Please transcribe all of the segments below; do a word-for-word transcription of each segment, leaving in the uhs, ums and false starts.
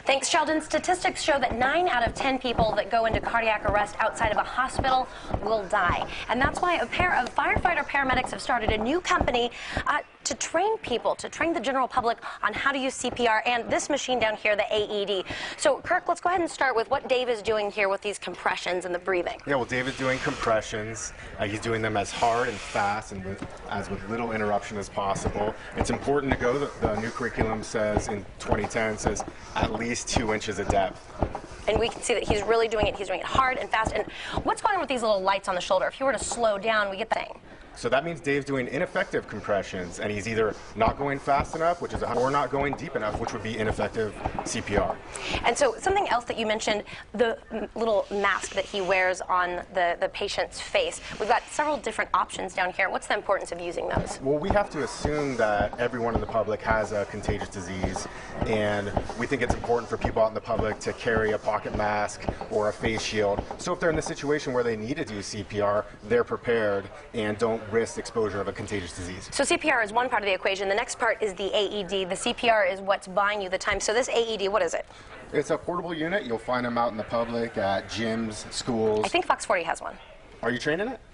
Thanks, Sheldon. Statistics show that nine out of ten people that go into cardiac arrest outside of a hospital will die. And that's why a pair of firefighter paramedics have started a new company uh, to train people, to train the general public on how to use C P R and this machine down here, the A E D. So, Kirk, let's go ahead and start with what Dave is doing here with these compressions and the breathing. Yeah, well, Dave is doing compressions. Uh, he's doing them as hard and fast and with, as with little interruption as possible. It's important to go, the, the new curriculum says in twenty ten, says at least two inches of depth. And we can see that he's really doing it. He's doing it hard and fast. And what's going on with these little lights on the shoulder? If you were to slow down, we get the thing. So that means Dave's doing ineffective compressions, and he's either not going fast enough, which is a, or not going deep enough, which would be ineffective C P R. And so something else that you mentioned, the little mask that he wears on the, the patient's face. We've got several different options down here. What's the importance of using those? Well, we have to assume that everyone in the public has a contagious disease, and we think it's important for people out in the public to carry a pocket mask or a face shield. So if they're in the situation where they need to do C P R, they're prepared and don't risk exposure of a contagious disease. So C P R is one part of the equation. The next part is the A E D. The C P R is what's buying you the time. So this A E D, what is it? It's a portable unit. You'll find them out in the public at gyms, schools. I think Fox forty has one. Are you trained in it?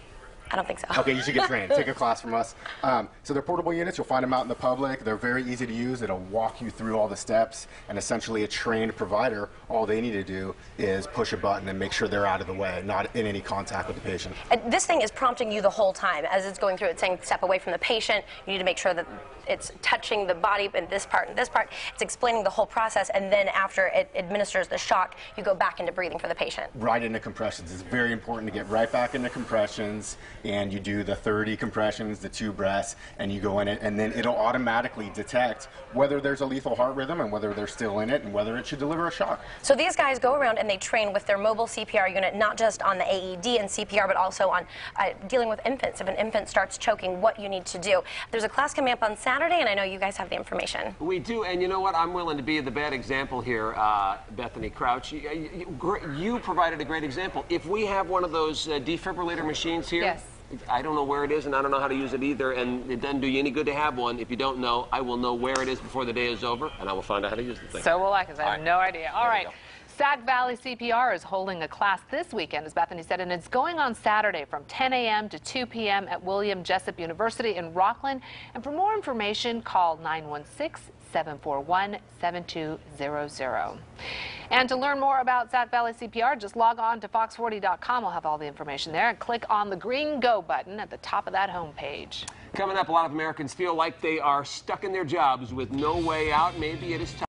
I don't think so. Okay, you should get trained. Take a class from us. Um, so they're portable units. You'll find them out in the public. They're very easy to use. It'll walk you through all the steps. And essentially, a trained provider, all they need to do is push a button and make sure they're out of the way, not in any contact with the patient. And this thing is prompting you the whole time. As it's going through, it's saying step away from the patient. You need to make sure that it's touching the body in this part and this part. It's explaining the whole process. And then after it administers the shock, you go back into breathing for the patient. Right into compressions. It's very important to get right back into compressions. And you do the thirty compressions, the two breaths, and you go in it, and then it'll automatically detect whether there's a lethal heart rhythm and whether they're still in it and whether it should deliver a shock. So these guys go around and they train with their mobile C P R unit, not just on the A E D and C P R, but also on uh, dealing with infants. If an infant starts choking, what you need to do. There's a class coming up on Saturday, and I know you guys have the information. We do, and you know what? I'm willing to be the bad example here, uh, Bethany Crouch. You, you, you provided a great example. If we have one of those uh, defibrillator machines here, yes. I don't know where it is, and I don't know how to use it either, and it doesn't do you any good to have one. If you don't know, I will know where it is before the day is over, and I will find out how to use the thing. So will I, because I have All right. no idea. All There right. Sac Valley C P R is holding a class this weekend, as Bethany said, and it's going on Saturday from ten A M to two P M at William Jessup University in Rockland. And for more information, call nine one six, seven four one, seven two zero zero. And to learn more about Sac Valley C P R, just log on to fox forty dot com. We'll have all the information there, and click on the green Go button at the top of that homepage. Coming up, a lot of Americans feel like they are stuck in their jobs with no way out. Maybe it is time